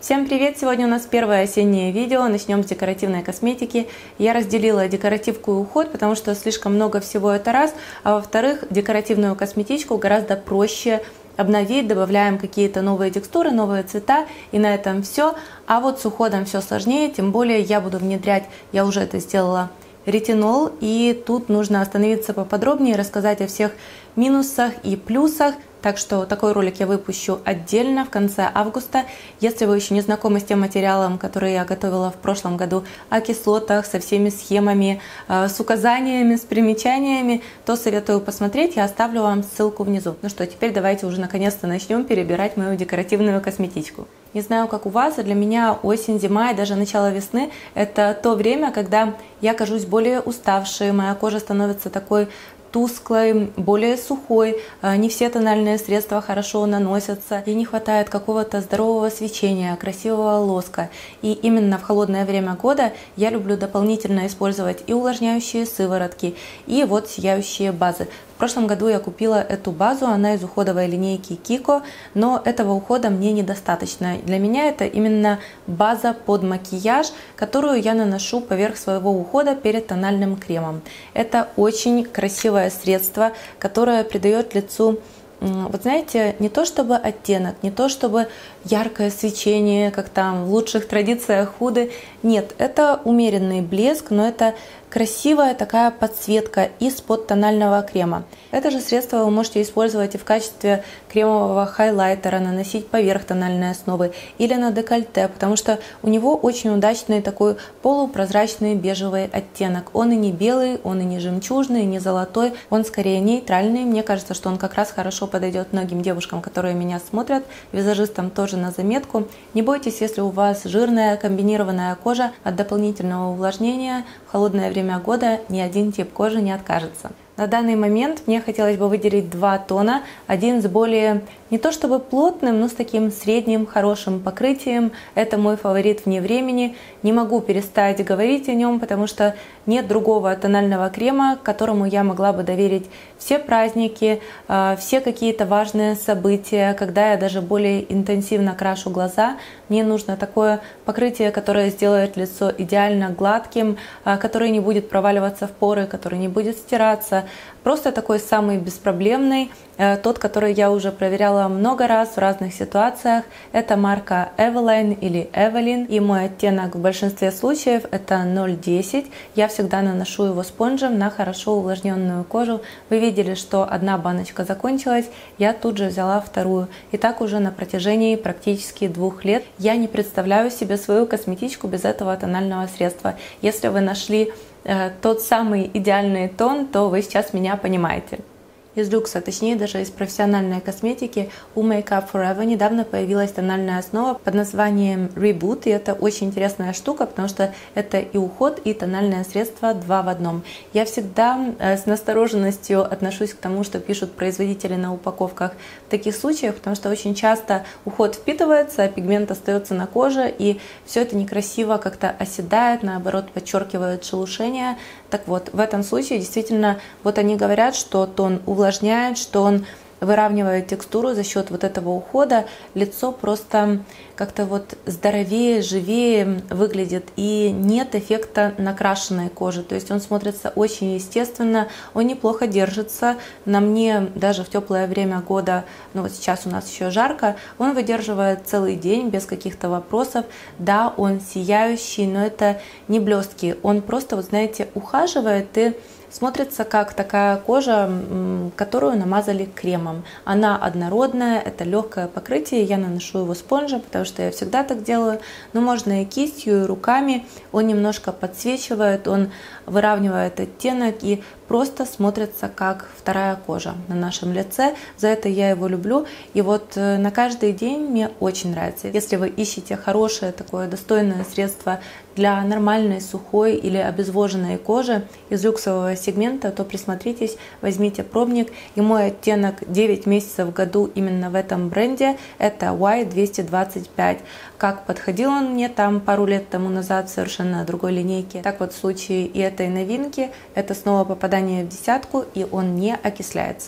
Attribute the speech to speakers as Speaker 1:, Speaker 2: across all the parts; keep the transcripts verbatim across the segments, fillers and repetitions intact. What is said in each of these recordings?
Speaker 1: Всем привет! Сегодня у нас первое осеннее видео. Начнем с декоративной косметики. Я разделила декоративку и уход, потому что слишком много всего, это раз. А во-вторых, декоративную косметичку гораздо проще обновить. Добавляем какие-то новые текстуры, новые цвета, и на этом все. А вот с уходом все сложнее, тем более я буду внедрять, я уже это сделала, ретинол. И тут нужно остановиться поподробнее, рассказать о всех минусах и плюсах. Так что такой ролик я выпущу отдельно в конце августа. Если вы еще не знакомы с тем материалом, который я готовила в прошлом году, о кислотах, со всеми схемами, с указаниями, с примечаниями, то советую посмотреть. Я оставлю вам ссылку внизу. Ну что, теперь давайте уже наконец-то начнем перебирать мою декоративную косметичку. Не знаю, как у вас, а для меня осень, зима и даже начало весны – это то время, когда я кажусь более уставшей, моя кожа становится такой тусклой, более сухой, не все тональные средства хорошо наносятся, и не хватает какого-то здорового свечения, красивого лоска. И именно в холодное время года я люблю дополнительно использовать и увлажняющие сыворотки, и вот сияющие базы. В прошлом году я купила эту базу, она из уходовой линейки Kiko, но этого ухода мне недостаточно. Для меня это именно база под макияж, которую я наношу поверх своего ухода перед тональным кремом. Это очень красивое средство, которое придает лицу, вот знаете, не то чтобы оттенок, не то чтобы яркое свечение, как там в лучших традициях Huda. Нет, это умеренный блеск, но это красивая такая подсветка из-под тонального крема. Это же средство вы можете использовать и в качестве кремового хайлайтера, наносить поверх тональной основы или на декольте, потому что у него очень удачный такой полупрозрачный бежевый оттенок. Он и не белый, он и не жемчужный, и не золотой, он скорее нейтральный. Мне кажется, что он как раз хорошо подойдет многим девушкам, которые меня смотрят, визажистам тоже на заметку. Не бойтесь, если у вас жирная комбинированная кожа, от дополнительного увлажнения в холодное время года ни один тип кожи не откажется. На данный момент мне хотелось бы выделить два тона. Один с более, не то чтобы плотным, но с таким средним хорошим покрытием. Это мой фаворит вне времени. Не могу перестать говорить о нем, потому что нет другого тонального крема, которому я могла бы доверить все праздники, все какие-то важные события, когда я даже более интенсивно крашу глаза. Мне нужно такое покрытие, которое сделает лицо идеально гладким, которое не будет проваливаться в поры, которое не будет стираться. Просто такой самый беспроблемный, тот, который я уже проверяла много раз в разных ситуациях. Это марка Eveline или Evelyn, и мой оттенок в большинстве случаев это ноль десять. Я всегда наношу его спонжем на хорошо увлажненную кожу. Вы видели, что одна баночка закончилась, я тут же взяла вторую. И так уже на протяжении практически двух лет. Я не представляю себе свою косметичку без этого тонального средства. Если вы нашли тот самый идеальный тон, то вы сейчас меня понимаете. Из люкса, точнее даже из профессиональной косметики, у Make Up For Eva недавно появилась тональная основа под названием Reboot, и это очень интересная штука, потому что это и уход, и тональное средство два в одном. Я всегда с настороженностью отношусь к тому, что пишут производители на упаковках в таких случаях, потому что очень часто уход впитывается, а пигмент остается на коже, и все это некрасиво как-то оседает, наоборот подчеркивает шелушение. Так вот, в этом случае действительно, вот они говорят, что тон увлажняет, что он выравнивает текстуру за счет вот этого ухода. Лицо просто как-то вот здоровее, живее выглядит, и нет эффекта накрашенной кожи. То есть он смотрится очень естественно, он неплохо держится. На мне даже в теплое время года, ну вот сейчас у нас еще жарко, он выдерживает целый день без каких-то вопросов. Да, он сияющий, но это не блестки. Он просто, вот знаете, ухаживает и смотрится как такая кожа, которую намазали кремом. Она однородная, это легкое покрытие, я наношу его спонжем, потому что я всегда так делаю, но можно и кистью, и руками. Он немножко подсвечивает, он выравнивает оттенок и просто смотрится как вторая кожа на нашем лице. За это я его люблю. И вот на каждый день мне очень нравится. Если вы ищете хорошее такое достойное средство для нормальной, сухой или обезвоженной кожи из люксового сегмента, то присмотритесь, возьмите пробник. И мой оттенок девять месяцев в году именно в этом бренде – это уай двести двадцать пять. Как подходил он мне там пару лет тому назад в совершенно другой линейке, так вот в случае и этой новинки это снова попадание в десятку, и он не окисляется.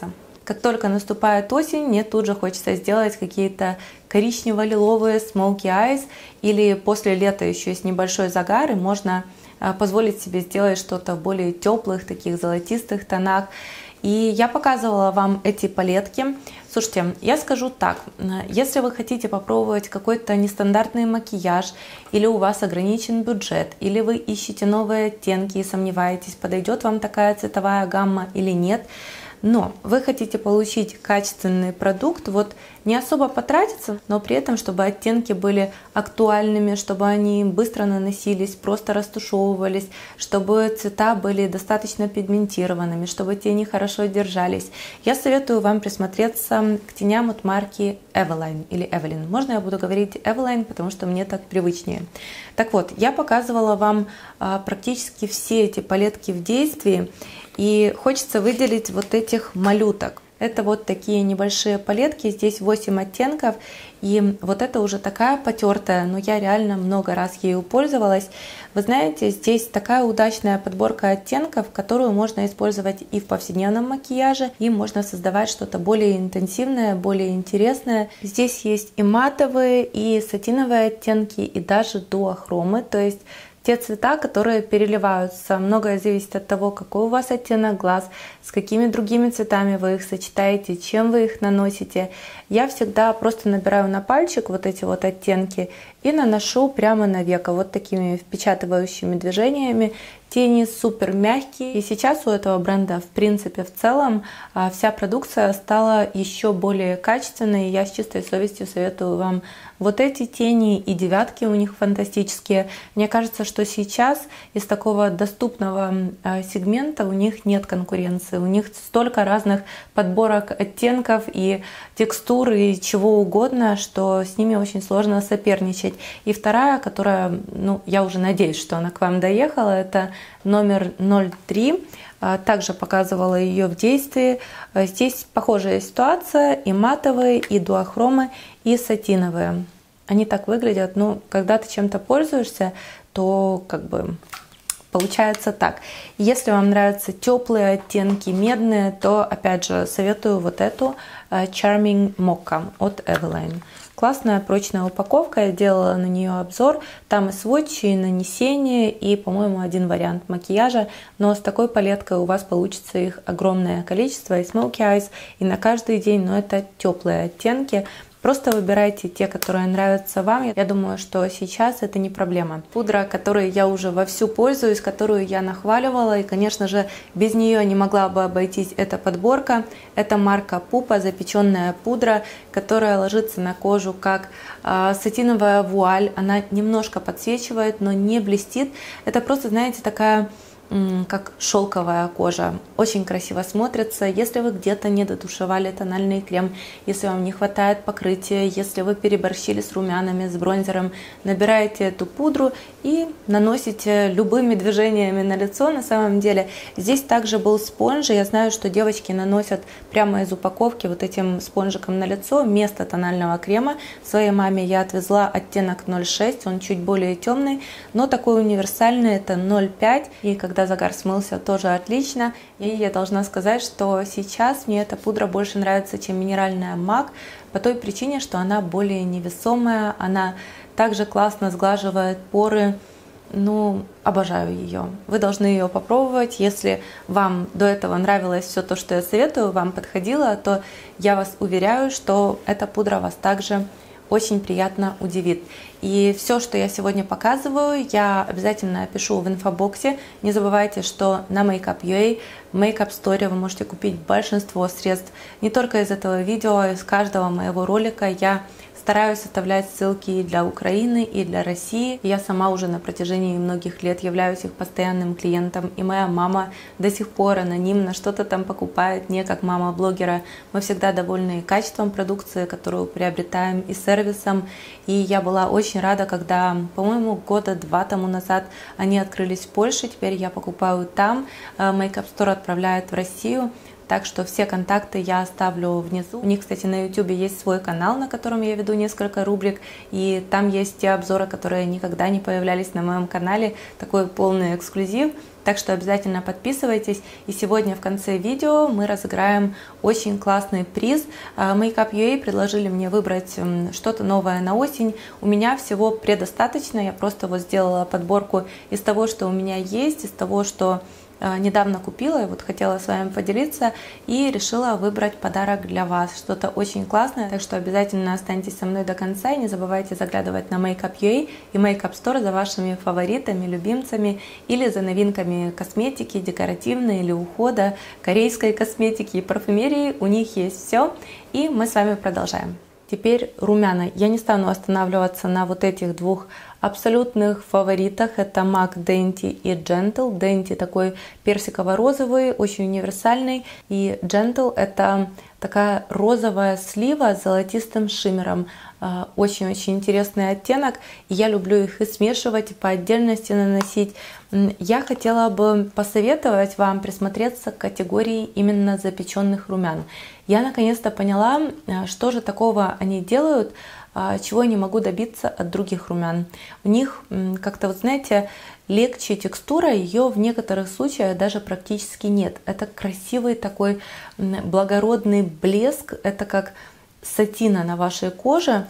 Speaker 1: как только наступает осень, мне тут же хочется сделать какие-то коричнево-лиловые smoky eyes, или после лета еще есть небольшой загар, и можно позволить себе сделать что-то в более теплых, таких золотистых тонах. И я показывала вам эти палетки. Слушайте, я скажу так, если вы хотите попробовать какой-то нестандартный макияж, или у вас ограничен бюджет, или вы ищете новые оттенки и сомневаетесь, подойдет вам такая цветовая гамма или нет, но вы хотите получить качественный продукт, вот не особо потратиться, но при этом, чтобы оттенки были актуальными, чтобы они быстро наносились, просто растушевывались, чтобы цвета были достаточно пигментированными, чтобы тени хорошо держались. Я советую вам присмотреться к теням от марки Eveline или Evelyn. Можно я буду говорить Eveline, потому что мне так привычнее. Так вот, я показывала вам а, практически все эти палетки в действии, и хочется выделить вот этих малюток. Это вот такие небольшие палетки, здесь восемь оттенков, и вот это уже такая потертая, но я реально много раз ею пользовалась. Вы знаете, здесь такая удачная подборка оттенков, которую можно использовать и в повседневном макияже, и можно создавать что-то более интенсивное, более интересное. Здесь есть и матовые, и сатиновые оттенки, и даже дуохромы, то есть те цвета, которые переливаются. Многое зависит от того, какой у вас оттенок глаз, с какими другими цветами вы их сочетаете, чем вы их наносите. Я всегда просто набираю на пальчик вот эти вот оттенки и наношу прямо на веко вот такими впечатывающими движениями. Тени супер мягкие. И сейчас у этого бренда, в принципе, в целом, вся продукция стала еще более качественной. Я с чистой совестью советую вам вот эти тени, и девятки у них фантастические. Мне кажется, что сейчас из такого доступного сегмента у них нет конкуренции. У них столько разных подборок оттенков и текстур, и чего угодно, что с ними очень сложно соперничать. И вторая, которая, ну, я уже надеюсь, что она к вам доехала, это номер ноль три. Также показывала ее в действии. Здесь похожая ситуация, и матовые, и дуохромы, и сатиновые. Они так выглядят, ну, когда ты чем-то пользуешься, то как бы получается так. Если вам нравятся теплые оттенки, медные, то опять же советую вот эту Charming Mocha от Eveline. Классная прочная упаковка, я делала на нее обзор, там и сводчи, и нанесение, и, по-моему, один вариант макияжа, но с такой палеткой у вас получится их огромное количество, и smoky eyes, и на каждый день, но это теплые оттенки. Просто выбирайте те, которые нравятся вам. Я думаю, что сейчас это не проблема. Пудра, которой я уже вовсю пользуюсь, которую я нахваливала, и, конечно же, без нее не могла бы обойтись эта подборка. Это марка Pupa, запеченная пудра, которая ложится на кожу как э, сатиновая вуаль. Она немножко подсвечивает, но не блестит. Это просто, знаете, такая как шелковая кожа. Очень красиво смотрится. Если вы где-то не дотушевали тональный крем, если вам не хватает покрытия, если вы переборщили с румянами, с бронзером, набираете эту пудру и наносите любыми движениями на лицо. На самом деле здесь также был спонж. Я знаю, что девочки наносят прямо из упаковки вот этим спонжиком на лицо вместо тонального крема. Своей маме я отвезла оттенок ноль шесть, он чуть более темный, но такой универсальный, это ноль пять. И когда загар смылся, тоже отлично. И я должна сказать, что сейчас мне эта пудра больше нравится, чем минеральная мак, по той причине, что она более невесомая, она также классно сглаживает поры. Ну, обожаю ее. Вы должны ее попробовать. Если вам до этого нравилось все то, что я советую, вам подходило, то я вас уверяю, что эта пудра вас также очень приятно удивит. И все, что я сегодня показываю, я обязательно опишу в инфобоксе. Не забывайте, что на Makeup точка ю а, в Makeup Store вы можете купить большинство средств. Не только из этого видео, а из каждого моего ролика я стараюсь оставлять ссылки и для Украины, и для России. Я сама уже на протяжении многих лет являюсь их постоянным клиентом, и моя мама до сих пор анонимно что-то там покупает, не как мама блогера. Мы всегда довольны качеством продукции, которую приобретаем, и сервисом. И я была очень рада, когда, по-моему, года два тому назад они открылись в Польше, теперь я покупаю там. Makeup Store отправляет в Россию. Так что все контакты я оставлю внизу. У них, кстати, на YouTube есть свой канал, на котором я веду несколько рубрик. И там есть те обзоры, которые никогда не появлялись на моем канале. Такой полный эксклюзив. так что обязательно подписывайтесь. И сегодня в конце видео мы разыграем очень классный приз. Makeup ю эй предложили мне выбрать что-то новое на осень. У меня всего предостаточно, я просто вот сделала подборку из того, что у меня есть, из того, что недавно купила, и вот хотела с вами поделиться, и решила выбрать подарок для вас, что-то очень классное, так что обязательно останьтесь со мной до конца, и не забывайте заглядывать на Makeup ю эй и Makeup Store за вашими фаворитами, любимцами, или за новинками косметики, декоративной или ухода, корейской косметики и парфюмерии, у них есть все, и мы с вами продолжаем. Теперь румяна. Я не стану останавливаться на вот этих двух абсолютных фаворитах. Это MAC Dainty и Gentle. Dainty такой персиково-розовый, очень универсальный. И Gentle это такая розовая слива с золотистым шиммером. Очень-очень интересный оттенок. И я люблю их и смешивать, и по отдельности наносить. Я хотела бы посоветовать вам присмотреться к категории именно запеченных румян. Я наконец-то поняла, что же такого они делают, чего я не могу добиться от других румян. У них как-то, вот знаете, легче текстура, ее в некоторых случаях даже практически нет. Это красивый такой благородный блеск, это как сатина на вашей коже,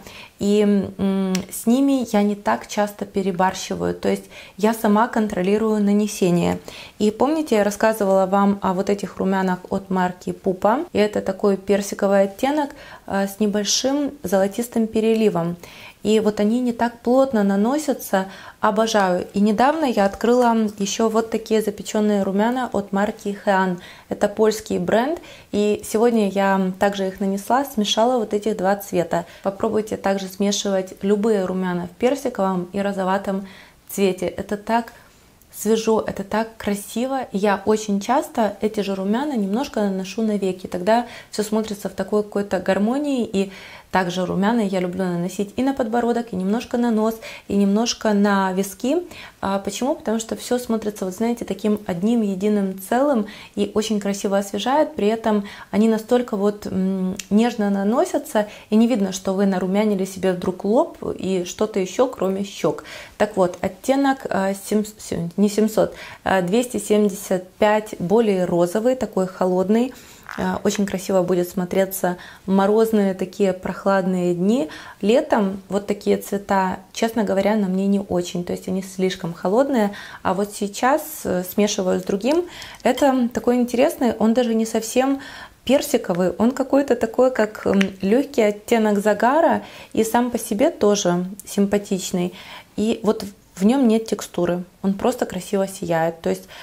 Speaker 1: и с ними я не так часто перебарщиваю, то есть я сама контролирую нанесение. И помните, я рассказывала вам о вот этих румянах от марки Pupa, и это такой персиковый оттенок с небольшим золотистым переливом. И вот они не так плотно наносятся, обожаю. И недавно я открыла еще вот такие запеченные румяна от марки Hean. Это польский бренд. И сегодня я также их нанесла, смешала вот этих два цвета. Попробуйте также смешивать любые румяна в персиковом и розоватом цвете. Это так свежо, это так красиво. И я очень часто эти же румяна немножко наношу на веки. Тогда все смотрится в такой какой-то гармонии. И также румяна я люблю наносить и на подбородок, и немножко на нос, и немножко на виски. А почему? Потому что все смотрится, вот знаете, таким одним единым целым и очень красиво освежает. При этом они настолько вот нежно наносятся, и не видно, что вы нарумянили себе вдруг лоб и что-то еще, кроме щек. Так вот, оттенок семьсот, не семьсот, двести семьдесят пять, более розовый, такой холодный. Очень красиво будет смотреться в морозные такие прохладные дни. Летом вот такие цвета, честно говоря, на мне не очень, то есть они слишком холодные. А вот сейчас смешиваю с другим. Это такой интересный, он даже не совсем персиковый, он какой-то такой, как легкий оттенок загара, и сам по себе тоже симпатичный. И вот в нем нет текстуры, он просто красиво сияет. То есть,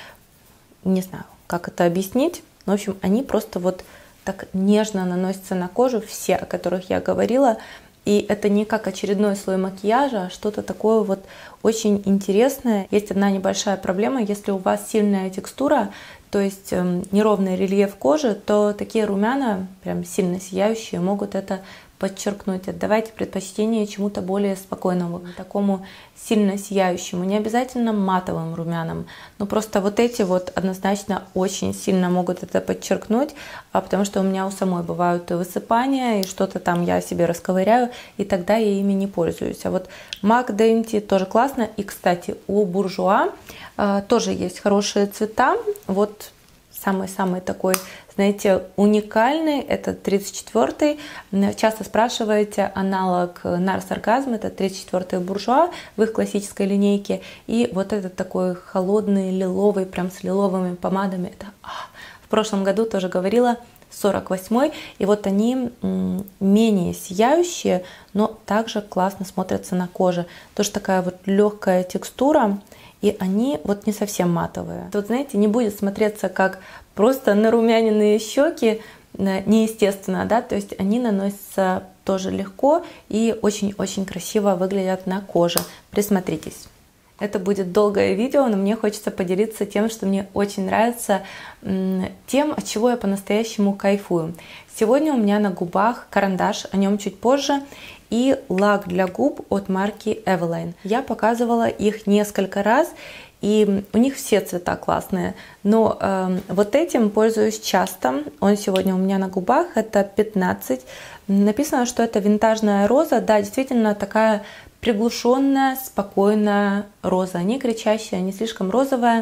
Speaker 1: не знаю, как это объяснить. В общем, они просто вот так нежно наносятся на кожу, все, о которых я говорила. И это не как очередной слой макияжа, а что-то такое вот очень интересное. Есть одна небольшая проблема. Если у вас сильная текстура, то есть э, неровный рельеф кожи, то такие румяна, прям сильно сияющие, могут это подчеркнуть. Отдавайте предпочтение чему-то более спокойному, такому сильно сияющему, не обязательно матовым румянам, но просто вот эти вот однозначно очень сильно могут это подчеркнуть, а потому что у меня у самой бывают и высыпания, и что-то там я себе расковыряю, и тогда я ими не пользуюсь. А вот MAC Dainty тоже классно, и, кстати, у Bourjois э, тоже есть хорошие цвета, вот самый-самый такой, знаете, уникальный, это тридцать четвёртый. Часто спрашиваете аналог Nars Orgasm, это тридцать четвёртый Bourjois в их классической линейке. И вот этот такой холодный, лиловый, прям с лиловыми помадами. Это, а, в прошлом году тоже говорила, сорок восьмой. И вот они менее сияющие, но также классно смотрятся на коже. Тоже такая вот легкая текстура. И они вот не совсем матовые. Вот знаете, не будет смотреться как просто нарумяненные щеки, неестественно, да, то есть они наносятся тоже легко и очень-очень красиво выглядят на коже. Присмотритесь. Это будет долгое видео, но мне хочется поделиться тем, что мне очень нравится, тем, от чего я по-настоящему кайфую. Сегодня у меня на губах карандаш, о нем чуть позже, и лак для губ от марки Eveline. Я показывала их несколько раз, и у них все цвета классные, но э, вот этим пользуюсь часто. Он сегодня у меня на губах, это пятнадцать. Написано, что это винтажная роза, да, действительно такая приглушенная, спокойная роза, не кричащая, не слишком розовая.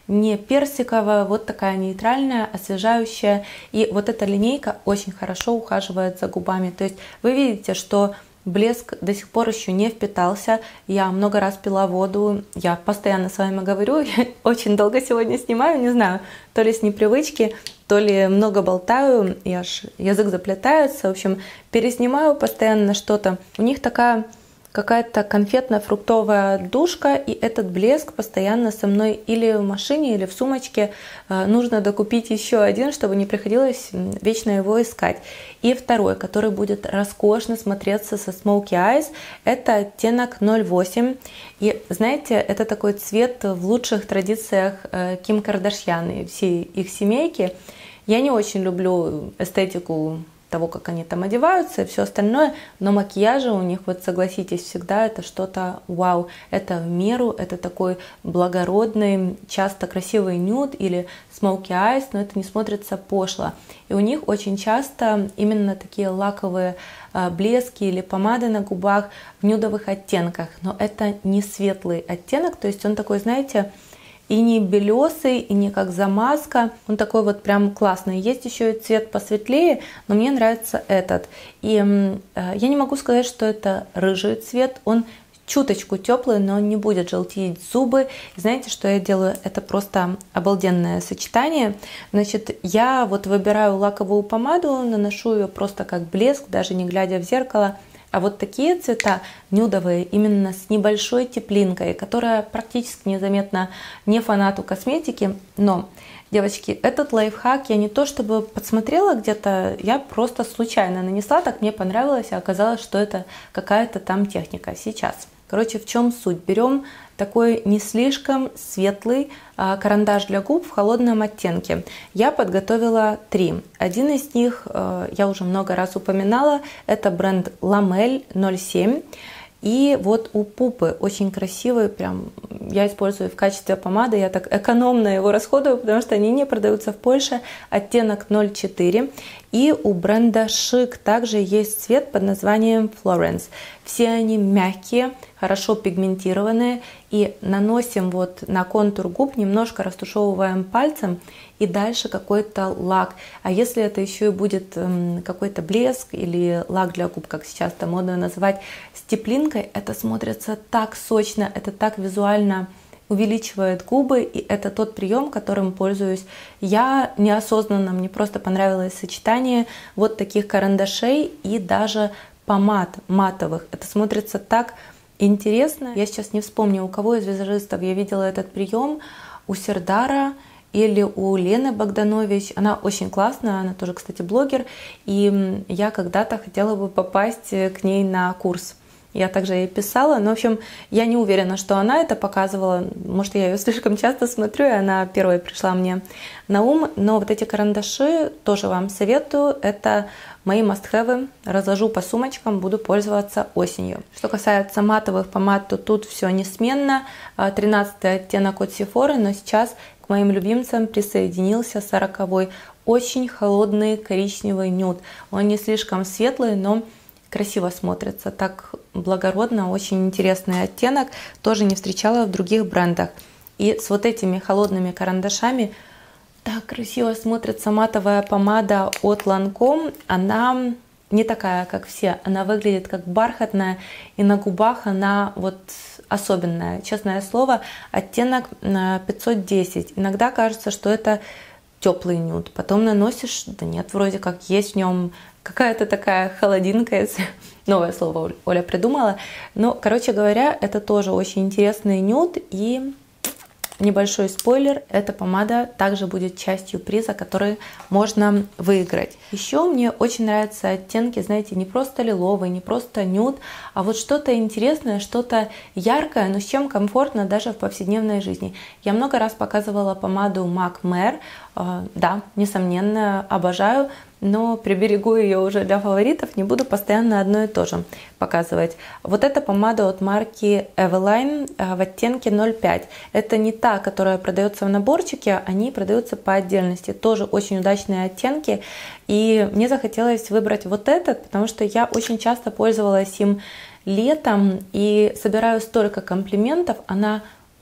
Speaker 1: не персиковая, вот такая нейтральная, освежающая. И вот эта линейка очень хорошо ухаживает за губами. То есть вы видите, что блеск до сих пор еще не впитался. Я много раз пила воду, я постоянно с вами говорю, я очень долго сегодня снимаю, не знаю, то ли с непривычки, то ли много болтаю, и аж язык заплетается. В общем, переснимаю постоянно что-то. У них такая какая-то конфетно-фруктовая душка, и этот блеск постоянно со мной или в машине, или в сумочке. Нужно докупить еще один, чтобы не приходилось вечно его искать. И второй, который будет роскошно смотреться со Smoky Eyes, это оттенок ноль восемь. И знаете, это такой цвет в лучших традициях Ким Кардашьян и всей их семейки. Я не очень люблю эстетику того, как они там одеваются и все остальное, но макияжи у них, вот согласитесь, всегда это что-то вау, это в меру, это такой благородный, часто красивый нюд или smoky eyes, но это не смотрится пошло. И у них очень часто именно такие лаковые а, блески или помады на губах в нюдовых оттенках, но это не светлый оттенок, то есть он такой, знаете, и не белесый, и не как замазка. Он такой вот прям классный. Есть еще и цвет посветлее, но мне нравится этот. И э, я не могу сказать, что это рыжий цвет. Он чуточку теплый, но он не будет желтить зубы. И знаете, что я делаю? Это просто обалденное сочетание. Значит, я вот выбираю лаковую помаду, наношу ее просто как блеск, даже не глядя в зеркало. А вот такие цвета нюдовые, именно с небольшой теплинкой, которая практически незаметна не фанату косметики. Но, девочки, этот лайфхак я не то чтобы подсмотрела где-то, я просто случайно нанесла, так мне понравилось, а оказалось, что это какая-то там техника. Сейчас. Короче, в чем суть? Берем такой не слишком светлый а, карандаш для губ в холодном оттенке. Я подготовила три. Один из них а, я уже много раз упоминала. Это бренд Lamel ноль семь. И вот у Пупы очень красивый, прям я использую в качестве помады, я так экономно его расходую, потому что они не продаются в Польше, оттенок ноль четыре. И у бренда Chic также есть цвет под названием Florence. Все они мягкие, хорошо пигментированные, и наносим вот на контур губ, немножко растушевываем пальцем, и дальше какой-то лак. А если это еще и будет какой-то блеск или лак для губ, как сейчас это модно называть, с теплинкой, это смотрится так сочно, это так визуально увеличивает губы, и это тот прием, которым пользуюсь я неосознанно. Мне просто понравилось сочетание вот таких карандашей и даже помад матовых. Это смотрится так интересно. Я сейчас не вспомню, у кого из визажистов я видела этот прием, у Сердара или у Лены Богданович. Она очень классная, она тоже, кстати, блогер, и я когда-то хотела бы попасть к ней на курс. Я также ей писала, но, в общем, я не уверена, что она это показывала. Может, я ее слишком часто смотрю, и она первой пришла мне на ум. Но вот эти карандаши тоже вам советую. Это мои must-have. Разложу по сумочкам, буду пользоваться осенью. Что касается матовых помад, то тут все несменно. тринадцатый оттенок от Sephora, но сейчас к моим любимцам присоединился сороковой. Очень холодный коричневый нюд. Он не слишком светлый, но красиво смотрится, так благородно, очень интересный оттенок, тоже не встречала в других брендах. И с вот этими холодными карандашами так красиво смотрится матовая помада от Lancome. Она не такая, как все, она выглядит как бархатная, и на губах она вот особенная, честное слово, оттенок пятьсот десять. Иногда кажется, что это теплый нюд, потом наносишь, да нет, вроде как есть в нем какая-то такая холодинка, если новое слово Оля придумала. Но, короче говоря, это тоже очень интересный нюд. И небольшой спойлер, эта помада также будет частью приза, который можно выиграть. Еще мне очень нравятся оттенки, знаете, не просто лиловый, не просто нюд, а вот что-то интересное, что-то яркое, но с чем комфортно даже в повседневной жизни. Я много раз показывала помаду Mac Mare, да, несомненно, обожаю, но приберегу ее уже для фаворитов, не буду постоянно одно и то же показывать. Вот эта помада от марки Eveline в оттенке ноль пять. Это не та, которая продается в наборчике, они продаются по отдельности. Тоже очень удачные оттенки. И мне захотелось выбрать вот этот, потому что я очень часто пользовалась им летом и собираю столько комплиментов. Она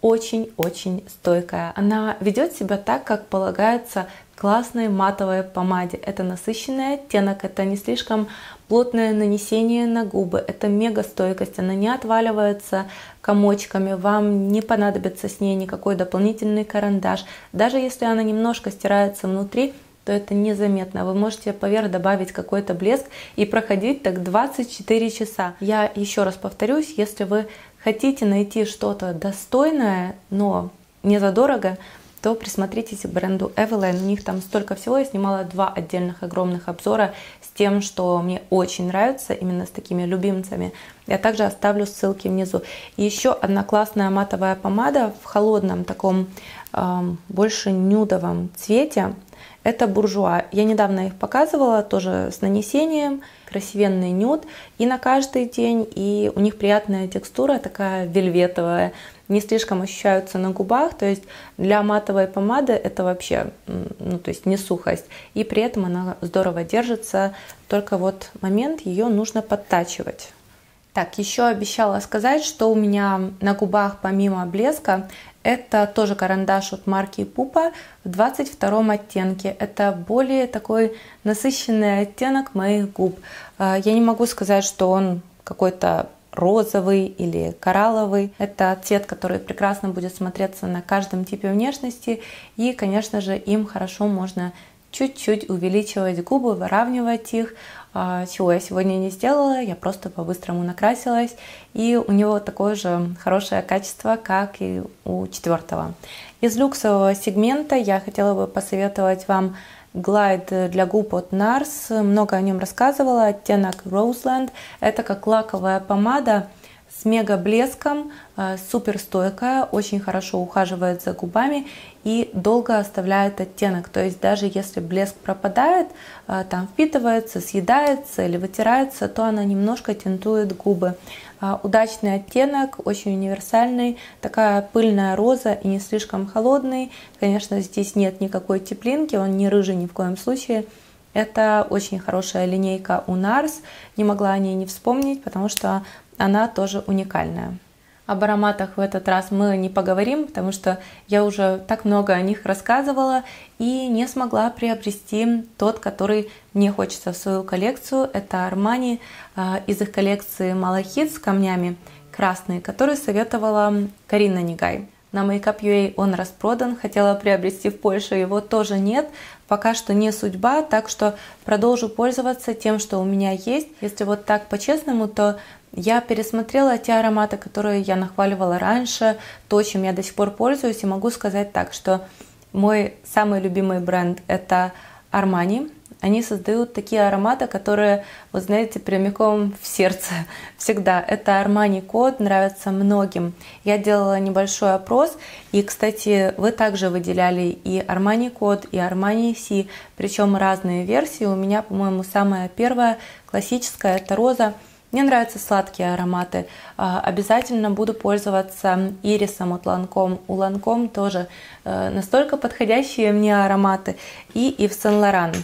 Speaker 1: очень-очень стойкая. Она ведет себя так, как полагается классной матовой помаде. Это насыщенный оттенок, это не слишком плотное нанесение на губы, это мега стойкость, она не отваливается комочками, вам не понадобится с ней никакой дополнительный карандаш. Даже если она немножко стирается внутри, то это незаметно. Вы можете поверх добавить какой-то блеск и проходить так двадцать четыре часа. Я еще раз повторюсь, если вы хотите найти что-то достойное, но не задорого, то присмотритесь к бренду Eveline. У них там столько всего. Я снимала два отдельных огромных обзора с тем, что мне очень нравится, именно с такими любимцами. Я также оставлю ссылки внизу. И еще одна классная матовая помада в холодном таком эм, больше нюдовом цвете. Это буржуа. Я недавно их показывала, тоже с нанесением. Красивенный нюд и на каждый день. И у них приятная текстура, такая вельветовая. Не слишком ощущаются на губах. То есть для матовой помады это вообще, ну, то есть не сухость. И при этом она здорово держится. Только вот момент, ее нужно подтачивать. Так, еще обещала сказать, что у меня на губах помимо блеска это тоже карандаш от марки Pupa в двадцать втором оттенке. Это более такой насыщенный оттенок моих губ. Я не могу сказать, что он какой-то розовый или коралловый. Это цвет, который прекрасно будет смотреться на каждом типе внешности. И, конечно же, им хорошо можно чуть-чуть увеличивать губы, выравнивать их, чего я сегодня не сделала, я просто по-быстрому накрасилась, и у него такое же хорошее качество, как и у четвертого. Из люксового сегмента я хотела бы посоветовать вам Glide для губ от нарс, много о нем рассказывала, оттенок Roseland, это как лаковая помада с мега блеском, супер стойкая, очень хорошо ухаживает за губами и долго оставляет оттенок. То есть даже если блеск пропадает, там впитывается, съедается или вытирается, то она немножко тинтует губы. Удачный оттенок, очень универсальный, такая пыльная роза и не слишком холодный. Конечно, здесь нет никакой теплинки, он не рыжий ни в коем случае. Это очень хорошая линейка у нарс, не могла о ней не вспомнить, потому что она тоже уникальная. Об ароматах в этот раз мы не поговорим, потому что я уже так много о них рассказывала и не смогла приобрести тот, который мне хочется в свою коллекцию. Это Armani из их коллекции Malachite с камнями красный, который советовала Карина Нигай. На Makeup точка ю а он распродан, хотела приобрести в Польше, его тоже нет. Пока что не судьба, так что продолжу пользоваться тем, что у меня есть. Если вот так по-честному, то я пересмотрела те ароматы, которые я нахваливала раньше, то, чем я до сих пор пользуюсь, и могу сказать так, что мой самый любимый бренд – это Armani. Они создают такие ароматы, которые, вы знаете, прямиком в сердце всегда. Это Armani Code, нравится многим. Я делала небольшой опрос, и, кстати, вы также выделяли и Armani Code, и Armani Си, причем разные версии. У меня, по-моему, самая первая, классическая, это роза. Мне нравятся сладкие ароматы. Обязательно буду пользоваться ирисом от Lancome. У Lancome тоже настолько подходящие мне ароматы. И Yves Saint Laurent.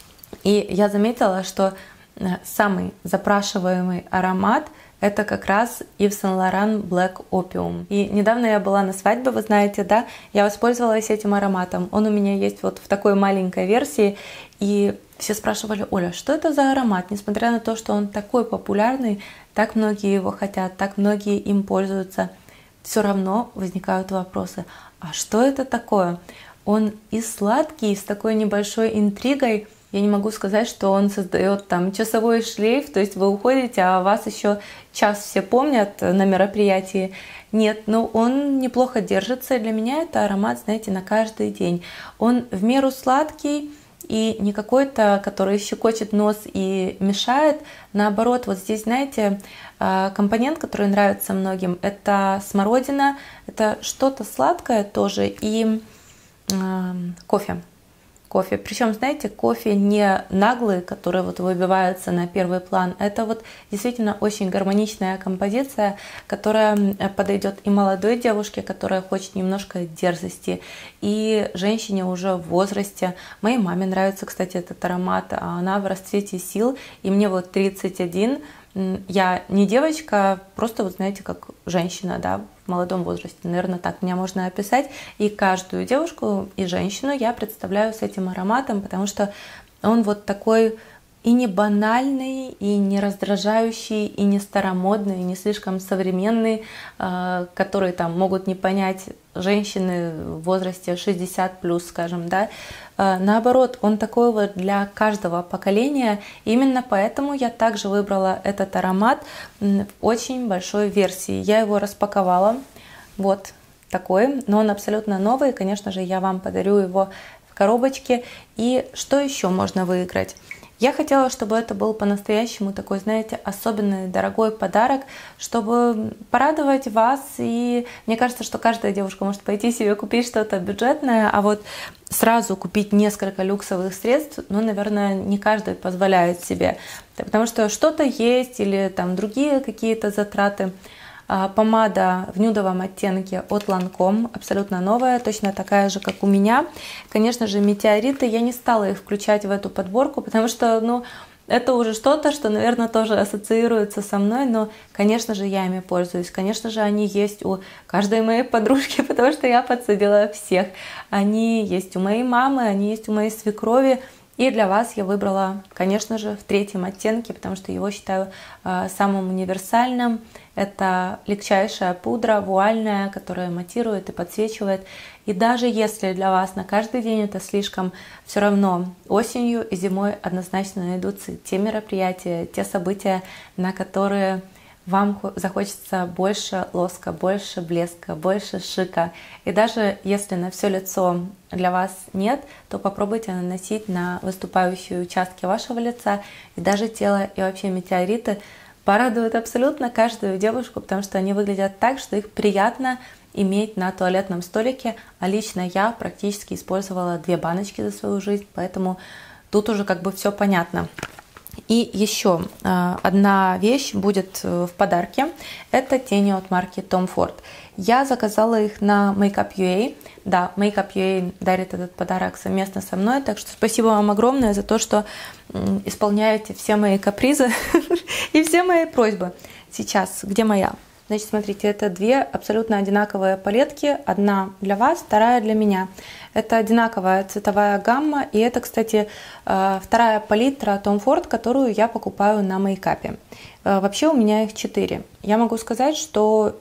Speaker 1: И я заметила, что самый запрашиваемый аромат это как раз Yves Saint Laurent Black Opium. И недавно я была на свадьбе, вы знаете, да, я воспользовалась этим ароматом. Он у меня есть вот в такой маленькой версии. И все спрашивали: Оля, что это за аромат? Несмотря на то, что он такой популярный, так многие его хотят, так многие им пользуются, все равно возникают вопросы: а что это такое? Он и сладкий, и с такой небольшой интригой. Я не могу сказать, что он создает там часовой шлейф, то есть вы уходите, а вас еще час все помнят на мероприятии. Нет, но он неплохо держится. Для меня это аромат, знаете, на каждый день. Он в меру сладкий и не какой-то, который щекочет нос и мешает. Наоборот, вот здесь, знаете, компонент, который нравится многим, это смородина, это что-то сладкое тоже и э, кофе. Кофе. Причем, знаете, кофе не наглый, который вот выбивается на первый план. Это вот действительно очень гармоничная композиция, которая подойдет и молодой девушке, которая хочет немножко дерзости, и женщине уже в возрасте. Моей маме нравится, кстати, этот аромат, а она в расцвете сил, и мне вот тридцать один. Я не девочка, просто вот знаете, как женщина, да, в молодом возрасте, наверное, так меня можно описать. И каждую девушку и женщину я представляю с этим ароматом, потому что он вот такой и не банальный, и не раздражающий, и не старомодный, и не слишком современный, который там могут не понять женщины в возрасте шестьдесят плюс, скажем, да. Наоборот, он такой вот для каждого поколения. Именно поэтому я также выбрала этот аромат в очень большой версии. Я его распаковала, вот такой, но он абсолютно новый. Конечно же, я вам подарю его в коробочке. И что еще можно выиграть? Я хотела, чтобы это был по-настоящему такой, знаете, особенный, дорогой подарок, чтобы порадовать вас. И мне кажется, что каждая девушка может пойти себе купить что-то бюджетное, а вот сразу купить несколько люксовых средств, ну, наверное, не каждый позволяет себе. Потому что что-то есть или там другие какие-то затраты. Помада в нюдовом оттенке от Lancome, абсолютно новая, точно такая же, как у меня. Конечно же, метеориты, я не стала их включать в эту подборку, потому что, ну, это уже что-то, что, наверное, тоже ассоциируется со мной, но, конечно же, я ими пользуюсь. Конечно же, они есть у каждой моей подружки, потому что я подсадила всех. Они есть у моей мамы, они есть у моей свекрови. И для вас я выбрала, конечно же, в третьем оттенке, потому что его считаю э, самым универсальным. Это легчайшая пудра, вуальная, которая матирует и подсвечивает. И даже если для вас на каждый день это слишком, все равно осенью и зимой однозначно найдутся те мероприятия, те события, на которые вам захочется больше лоска, больше блеска, больше шика. И даже если на все лицо для вас нет, то попробуйте наносить на выступающие участки вашего лица, и даже тело, и вообще метеориты порадуют абсолютно каждую девушку, потому что они выглядят так, что их приятно иметь на туалетном столике. А лично я практически использовала две баночки за свою жизнь, поэтому тут уже как бы все понятно. И еще одна вещь будет в подарке. Это тени от марки Tom Ford. Я заказала их на Makeup точка ю а. Да, Makeup точка ю а дарит этот подарок совместно со мной. Так что спасибо вам огромное за то, что исполняете все мои капризы и все мои просьбы. Сейчас, где моя? Значит, смотрите, это две абсолютно одинаковые палетки. Одна для вас, вторая для меня. Это одинаковая цветовая гамма. И это, кстати, вторая палитра Tom Ford, которую я покупаю на мейкапе. Вообще у меня их четыре. Я могу сказать, что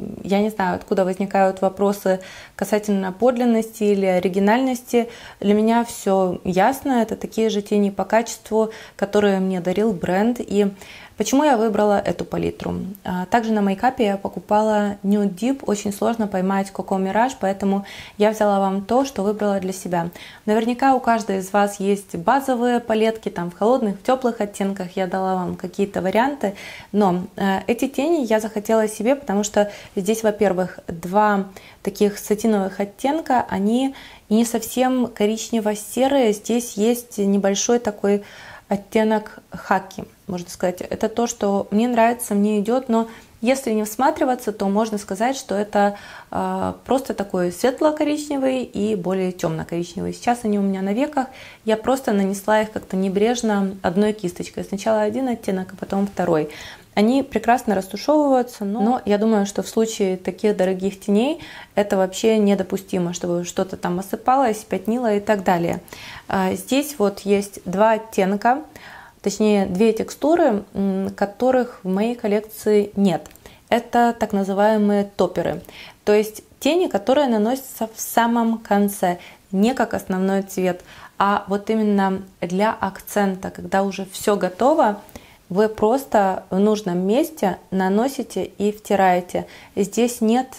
Speaker 1: я не знаю, откуда возникают вопросы касательно подлинности или оригинальности. Для меня все ясно. Это такие же тени по качеству, которые мне дарил бренд. И почему я выбрала эту палитру? Также на мейкапе я покупала Nude Deep. Очень сложно поймать Coco Mirage, поэтому я взяла вам то, что выбрала для себя. Наверняка у каждой из вас есть базовые палетки, там в холодных, в теплых оттенках. Я дала вам какие-то варианты. Но эти тени я захотела себе, потому что здесь, во-первых, два таких сатиновых оттенка, они не совсем коричнево-серые. Здесь есть небольшой такой оттенок хаки, можно сказать. Это то, что мне нравится, мне идет, но если не всматриваться, то можно сказать, что это э, просто такой светло-коричневый и более темно-коричневый. Сейчас они у меня на веках, я просто нанесла их как-то небрежно одной кисточкой. Сначала один оттенок, а потом второй. Они прекрасно растушевываются, но, но я думаю, что в случае таких дорогих теней это вообще недопустимо, чтобы что-то там осыпалось, пятнило и так далее. Э, здесь вот есть два оттенка. Точнее, две текстуры, которых в моей коллекции нет. Это так называемые топперы. То есть тени, которые наносятся в самом конце, не как основной цвет, а вот именно для акцента, когда уже все готово, вы просто в нужном месте наносите и втираете. Здесь нет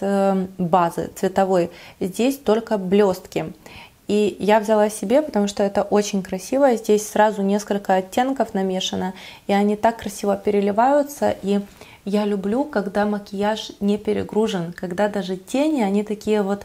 Speaker 1: базы цветовой, здесь только блестки. И я взяла себе, потому что это очень красиво. Здесь сразу несколько оттенков намешано, и они так красиво переливаются. И я люблю, когда макияж не перегружен, когда даже тени, они такие вот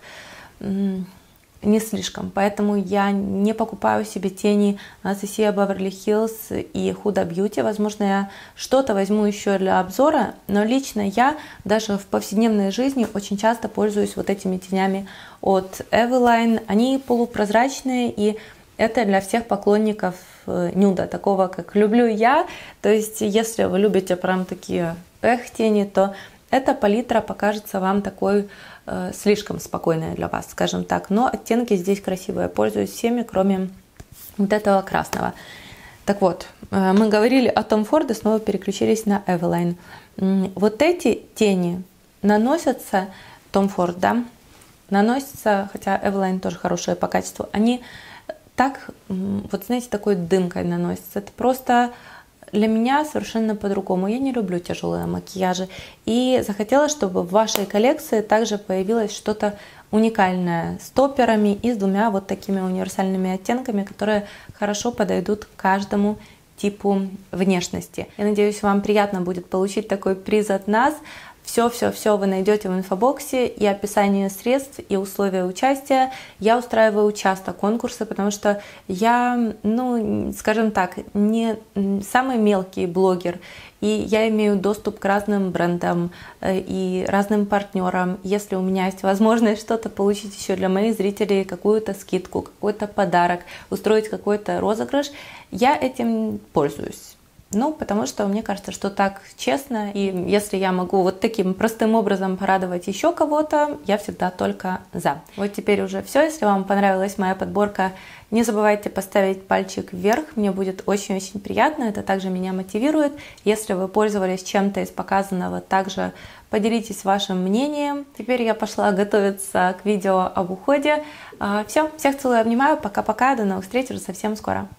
Speaker 1: не слишком. Поэтому я не покупаю себе тени Anastasia Beverly Hills и Huda Beauty. Возможно, я что-то возьму еще для обзора, но лично я даже в повседневной жизни очень часто пользуюсь вот этими тенями от Eveline. Они полупрозрачные, и это для всех поклонников нюда, такого, как люблю я. То есть, если вы любите прям такие эх тени, то эта палитра покажется вам такой э, слишком спокойной для вас, скажем так. Но оттенки здесь красивые, пользуюсь всеми, кроме вот этого красного. Так вот, э, мы говорили о Tom Ford и снова переключились на Eveline. Вот эти тени наносятся, Tom Ford, да, наносятся, хотя Eveline тоже хорошие по качеству, они так, вот знаете, такой дымкой наносятся. Это просто для меня совершенно по-другому. Я не люблю тяжелые макияжи. И захотела, чтобы в вашей коллекции также появилось что-то уникальное с топперами и с двумя вот такими универсальными оттенками, которые хорошо подойдут к каждому типу внешности. Я надеюсь, вам приятно будет получить такой приз от нас. Все-все-все вы найдете в инфобоксе, и описание средств, и условия участия. Я устраиваю часто конкурсы, потому что я, ну, скажем так, не самый мелкий блогер, и я имею доступ к разным брендам и разным партнерам. Если у меня есть возможность что-то получить еще для моих зрителей, какую-то скидку, какой-то подарок, устроить какой-то розыгрыш, я этим пользуюсь. Ну, потому что мне кажется, что так честно, и если я могу вот таким простым образом порадовать еще кого-то, я всегда только за. Вот теперь уже все. Если вам понравилась моя подборка, не забывайте поставить пальчик вверх, мне будет очень-очень приятно, это также меня мотивирует. Если вы пользовались чем-то из показанного, также поделитесь вашим мнением. Теперь я пошла готовиться к видео об уходе. Все, всех целую, обнимаю, пока-пока, до новых встреч уже совсем скоро.